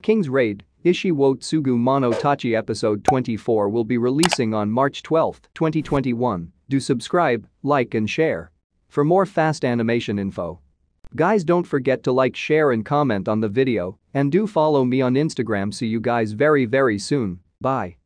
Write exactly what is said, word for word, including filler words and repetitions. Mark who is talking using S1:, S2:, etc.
S1: Kings Raid Ishi wo Tsugumono tachi episode twenty-four will be releasing on March twelfth, twenty twenty-one. Do subscribe, like and share for more fast animation info. Guys, don't forget to like, share and comment on the video, and do follow me on Instagram. See you guys very very soon. Bye.